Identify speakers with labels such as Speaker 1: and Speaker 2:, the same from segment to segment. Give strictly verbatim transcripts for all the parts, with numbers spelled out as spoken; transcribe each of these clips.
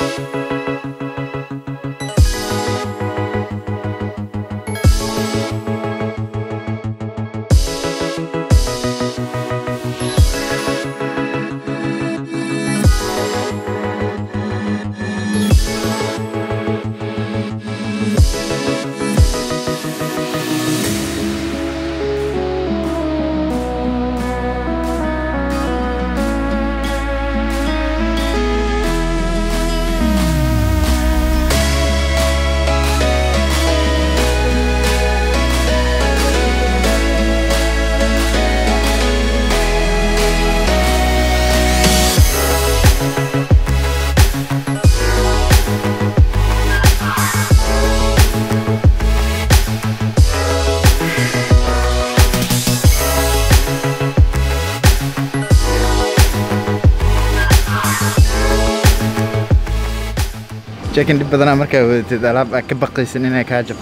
Speaker 1: لكن بدنا مركب تلعب كبقي سنين كاجب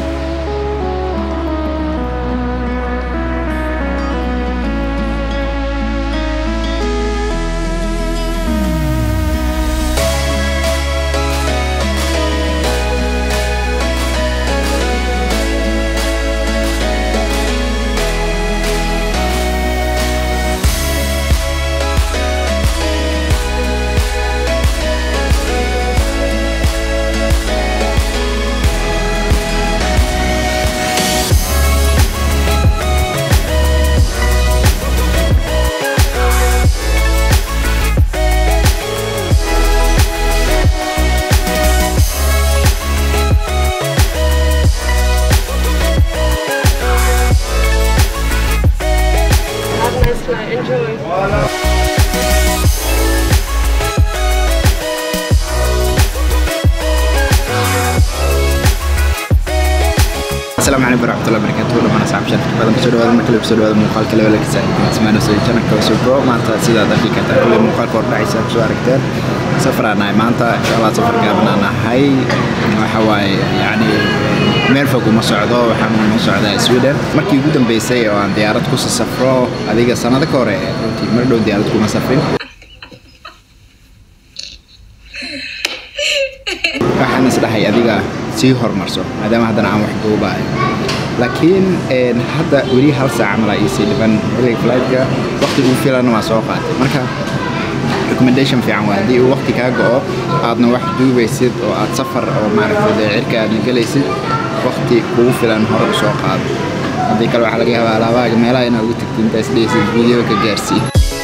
Speaker 1: السلام عليكم ورحمة الله وبركاته. أنا صاحب شركة بدر بسود هذا المكتب بسود هذا مقال كلا ولا كسائي اسمه نسوي شركة وسوبرو ما أنت سيدا دقيقة كل مقال كورد عيسى بسوار كتير سفر أنا ما أنت إن شاء الله سفر قابلنا أنا هاي حواي يعني ميرفق ومصعدة وحمل مصعدة السويدن مركي جدا بيسي وعن ديارات كوس السفرة هذيك السنة ذكورة مردو ديارات كوس مسافرين waxaan isdhahay adiga sii hormarso maadaama hadana aan wax duubay laakiin een hadda wali hal saac ma la isii dhiban wali flight-ka waqti uu filan waa soo qaatay marka recommendation fiican waa hadii waqti ka go'o aadna wax duubaysid oo aad safar oo maaragtay cirka aad galaysid waqti ugu filan hore u soo qaad hadii kale waxa laga yaabaa alaabaaga meelaha inaad ugu tagtid inta isdheesid video ka gaarsi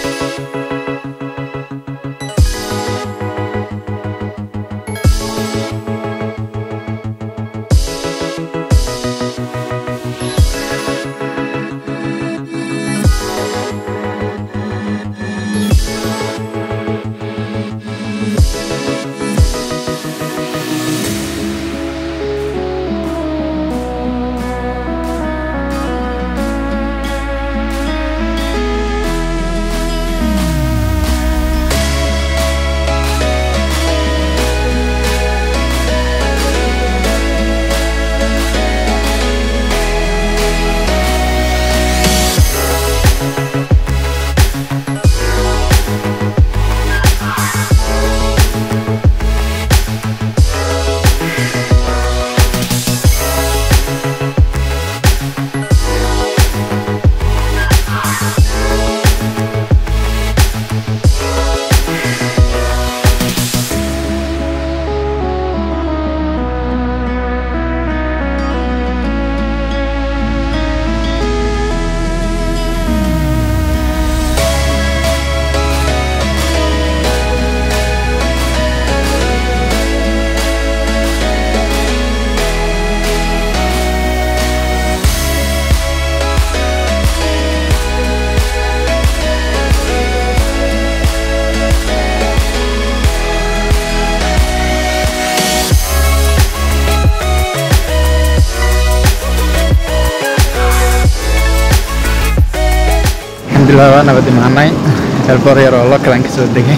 Speaker 1: Alhamdulillah أنا بدي معنا البرير والله كلام كسر دقي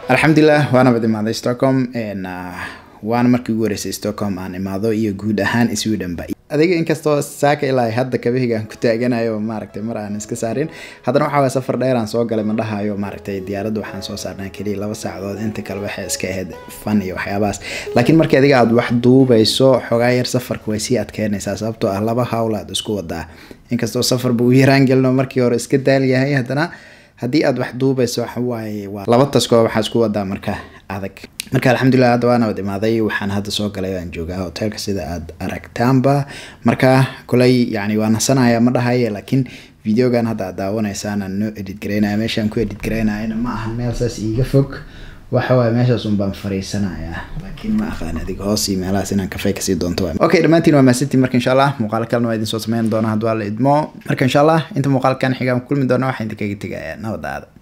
Speaker 1: alxamdulilah waana wada imaaday Stockholm een waana markii ugu horeysay Stockholm aan imaado iyo guud ahaan Sweden ba adiga inkastoo saaka ilaa hadda kabihiga ku taaganayo maaragtay mar aan iska saarin haddana waxa waa safar dheer aan soo galay ma dhahayo maaragtay diyaaradda waxaan soo saarnaa kaliya laba saacadood inta kale waxay iska ahayd fun iyo waxyaabaas laakiin markii adiga aad wax duubayso xogaa yar safarka way sii adkeynaysaa sababtoo ah laba hawl aad isku wadaa inkastoo safar buu yaraan galno markii hore iska daal yahay haddana haddii aad wax duubayso waxa waaye waa laba tasko waxa isku wadaa marka adag marka alxamdulilah hadda waana wada imaaday waxaan hadda soo galay aan joogaa hotelka sida aad aragtaanba marka kulay yani waa nasanaya ma dhahaye laakiin videogan hadda daawanaysaan aan noo edit gareynaa meeshaan ku edit gareynaa ma ahan meel saas iiga fog waxa waa meeshaas un baan fariisanayaa laakiin ma aqaan adiga hoos iyo meelahaas inaan kafay ka sii doonto okay dhamaantiin waa maasantiin marka insha Allah muuqaal kalena waa idin soo sameyn doonaa hadda waa la idmo marka insha Allah inta muuqaalkan xiga aan kulmi doonaa waxaan idinkaga tegayaa nabadda